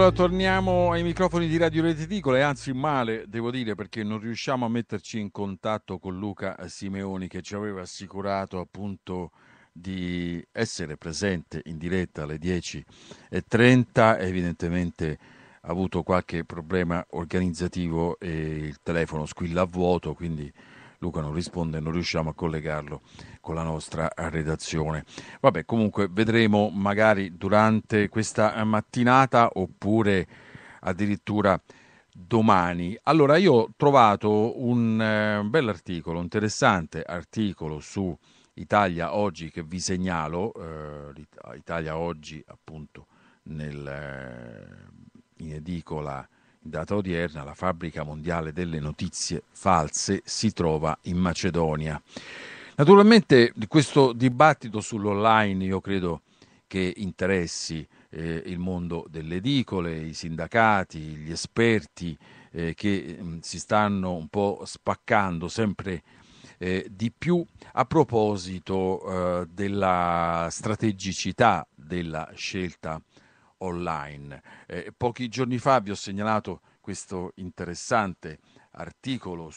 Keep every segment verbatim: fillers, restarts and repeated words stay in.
allora torniamo ai microfoni di Radio Rete Edicole, anzi male, devo dire, perché non riusciamo a metterci in contatto con Luca Simeoni, che ci aveva assicurato appunto di essere presente in diretta alle dieci e trenta. Evidentemente ha avuto qualche problema organizzativo e il telefono squilla a vuoto, quindi Luca non risponde e non riusciamo a collegarlo con la nostra redazione. Vabbè, comunque vedremo magari durante questa mattinata oppure addirittura domani. Allora, io ho trovato un eh, bell'articolo, un interessante articolo su Italia Oggi che vi segnalo, eh, Italia Oggi appunto nel, eh, in edicola in data odierna, la fabbrica mondiale delle notizie false si trova in Macedonia. Naturalmente questo dibattito sull'online io credo che interessi eh, il mondo delle edicole, i sindacati, gli esperti eh, che mh, si stanno un po' spaccando sempre eh, di più a proposito eh, della strategicità della scelta online. Eh, pochi giorni fa vi ho segnalato questo interessante articolo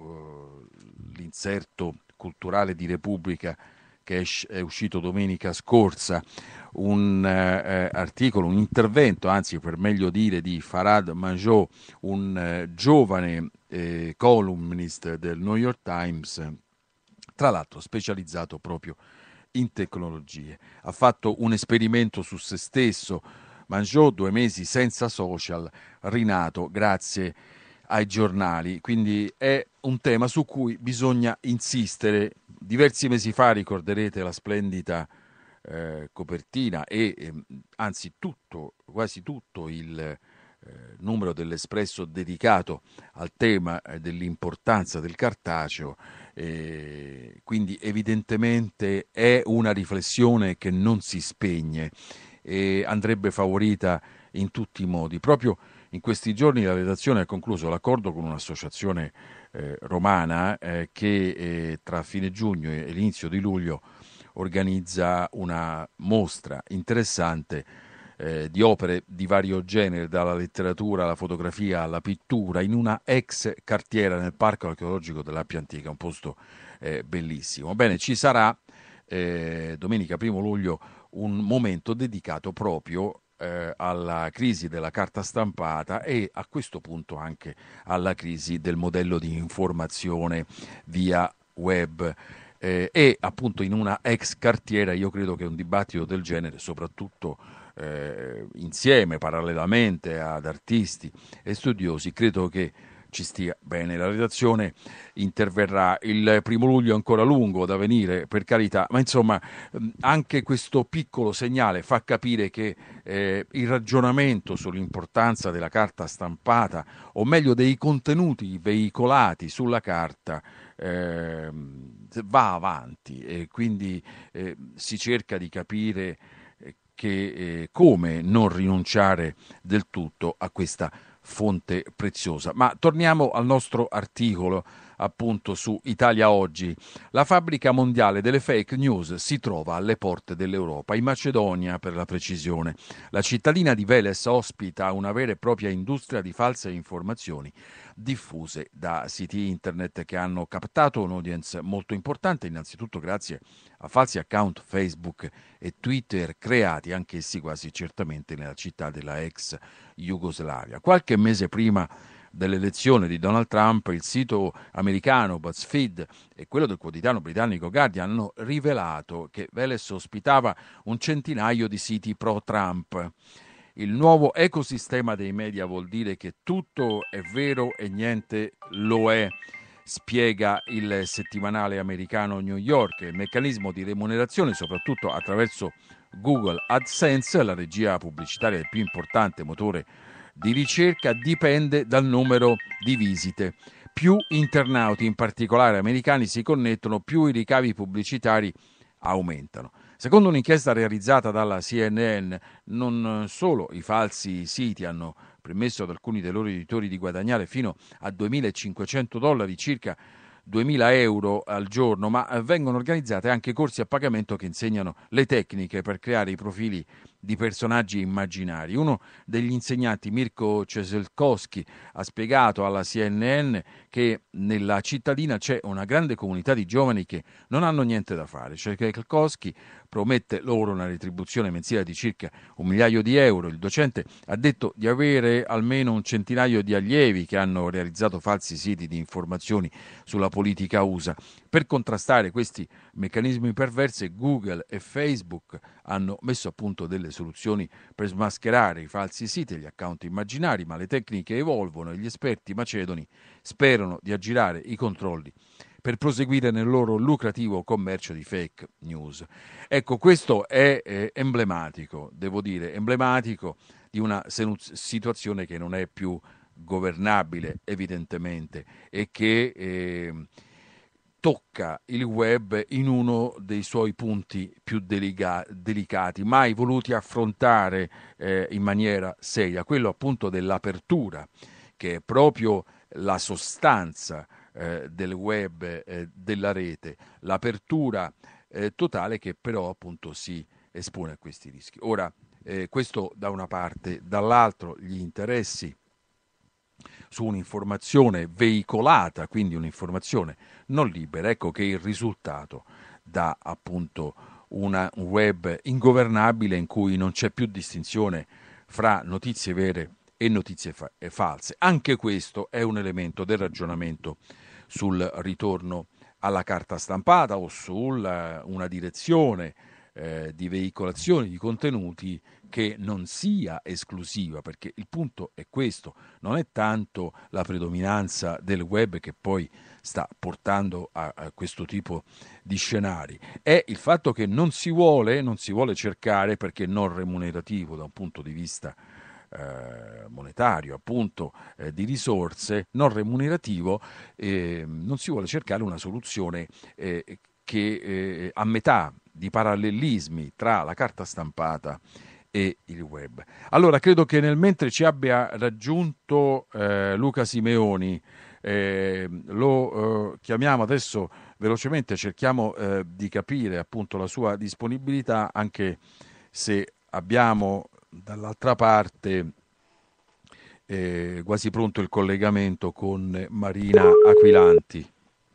sull'inserto eh, culturale di Repubblica che è, è uscito domenica scorsa, un eh, articolo, un intervento, anzi per meglio dire, di Farhad Manjoo, un eh, giovane eh, columnist del New York Times, tra l'altro specializzato proprio in tecnologie. Ha fatto un esperimento su se stesso, Manjoo, due mesi senza social, rinato grazie ai giornali, quindi è un tema su cui bisogna insistere. Diversi mesi fa ricorderete la splendida eh, copertina e eh, anzi tutto, quasi tutto il eh, numero dell'Espresso dedicato al tema eh, dell'importanza del cartaceo, eh, quindi evidentemente è una riflessione che non si spegne e andrebbe favorita in tutti i modi. Proprio in questi giorni la redazione ha concluso l'accordo con un'associazione eh, romana eh, che eh, tra fine giugno e l'inizio di luglio organizza una mostra interessante eh, di opere di vario genere, dalla letteratura alla fotografia alla pittura, in una ex cartiera nel Parco Archeologico dell'Appia Antica, un posto eh, bellissimo. Bene, ci sarà eh, domenica primo luglio un momento dedicato proprio eh, alla crisi della carta stampata e a questo punto anche alla crisi del modello di informazione via web. Eh, e appunto in una ex cartiera io credo che un dibattito del genere, soprattutto eh, insieme, parallelamente ad artisti e studiosi, credo che ci stia bene. La redazione interverrà. Il primo luglio è ancora lungo da venire, per carità, ma insomma anche questo piccolo segnale fa capire che eh, il ragionamento sull'importanza della carta stampata, o meglio dei contenuti veicolati sulla carta, eh, va avanti e quindi eh, si cerca di capire che, eh, come non rinunciare del tutto a questa fonte preziosa. Ma torniamo al nostro articolo appunto su Italia Oggi. La fabbrica mondiale delle fake news si trova alle porte dell'Europa, in Macedonia per la precisione. La cittadina di Veles ospita una vera e propria industria di false informazioni diffuse da siti internet che hanno captato un'audience molto importante, innanzitutto grazie a falsi account Facebook e Twitter creati anch'essi quasi certamente nella città della ex Jugoslavia. Qualche mese prima dell'elezione di Donald Trump, il sito americano BuzzFeed e quello del quotidiano britannico Guardian hanno rivelato che Veles ospitava un centinaio di siti pro-Trump. Il nuovo ecosistema dei media vuol dire che tutto è vero e niente lo è, spiega il settimanale americano New York. Il meccanismo di remunerazione, soprattutto attraverso Google AdSense, la regia pubblicitaria del più importante motore di ricerca, dipende dal numero di visite. Più internauti, in particolare americani, si connettono, più i ricavi pubblicitari aumentano. Secondo un'inchiesta realizzata dalla C N N, non solo i falsi siti hanno permesso ad alcuni dei loro editori di guadagnare fino a duemilacinquecento dollari, circa duemila euro al giorno, ma vengono organizzate anche corsi a pagamento che insegnano le tecniche per creare i profili di personaggi immaginari. Uno degli insegnanti, Mirko Cieselkowski, ha spiegato alla C N N che nella cittadina c'è una grande comunità di giovani che non hanno niente da fare. Cieselkowski promette loro una retribuzione mensile di circa un migliaio di euro. Il docente ha detto di avere almeno un centinaio di allievi che hanno realizzato falsi siti di informazioni sulla politica U S A. Per contrastare questi meccanismi perversi, Google e Facebook hanno messo a punto delle soluzioni per smascherare i falsi siti e gli account immaginari, ma le tecniche evolvono e gli esperti macedoni sperano di aggirare i controlli per proseguire nel loro lucrativo commercio di fake news. Ecco, questo è eh, emblematico, devo dire, emblematico di una situazione che non è più governabile, evidentemente, e che eh, tocca il web in uno dei suoi punti più delica- delicati, mai voluti affrontare eh, in maniera seria, quello appunto dell'apertura, che è proprio la sostanza eh, del web, eh, della rete, l'apertura eh, totale che però appunto si espone a questi rischi. Ora, eh, questo da una parte, dall'altro gli interessi su un'informazione veicolata, quindi un'informazione non libera, ecco che il risultato dà appunto una, un web ingovernabile in cui non c'è più distinzione fra notizie vere e notizie fa- e false. Anche questo è un elemento del ragionamento sul ritorno alla carta stampata o su una direzione eh, di veicolazione di contenuti che non sia esclusiva, perché il punto è questo, non è tanto la predominanza del web che poi sta portando a, a questo tipo di scenari, è il fatto che non si vuole, non si vuole cercare, perché non remunerativo da un punto di vista eh, monetario, appunto eh, di risorse, non remunerativo, eh, non si vuole cercare una soluzione eh, che eh, a metà di parallelismi tra la carta stampata e il web. Allora, credo che nel mentre ci abbia raggiunto eh, Luca Simeoni, eh, lo eh, chiamiamo adesso velocemente, cerchiamo eh, di capire appunto la sua disponibilità, anche se abbiamo dall'altra parte eh, quasi pronto il collegamento con Marina Aquilanti.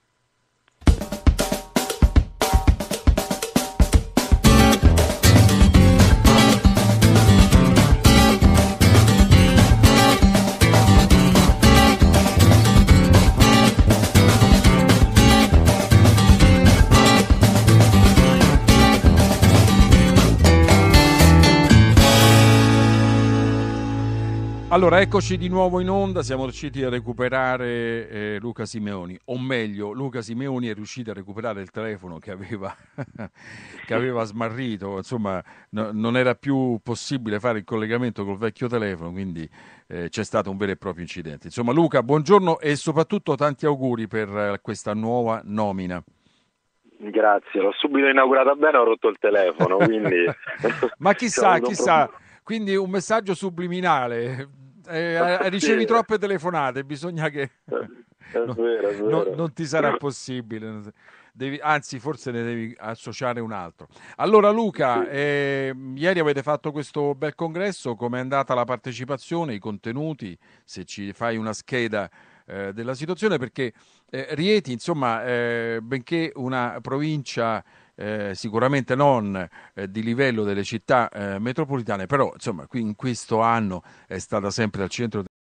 Allora, eccoci di nuovo in onda, siamo riusciti a recuperare eh, Luca Simeoni, o meglio, Luca Simeoni è riuscito a recuperare il telefono che aveva, che aveva smarrito, insomma no, non era più possibile fare il collegamento col vecchio telefono, quindi eh, c'è stato un vero e proprio incidente. Insomma, Luca, buongiorno e soprattutto tanti auguri per eh, questa nuova nomina. Grazie, l'ho subito inaugurata bene, ho rotto il telefono, quindi... Ma chissà, chissà, quindi un messaggio subliminale... Eh, ricevi troppe telefonate, bisogna che è vero, è vero. No, non ti sarà possibile, devi, anzi forse ne devi associare un altro. Allora Luca, eh, ieri avete fatto questo bel congresso, com'è andata la partecipazione, i contenuti, se ci fai una scheda eh, della situazione, perché eh, Rieti, insomma, eh, benché una provincia Eh, sicuramente non eh, di livello delle città eh, metropolitane, però insomma qui in questo anno è stata sempre al centro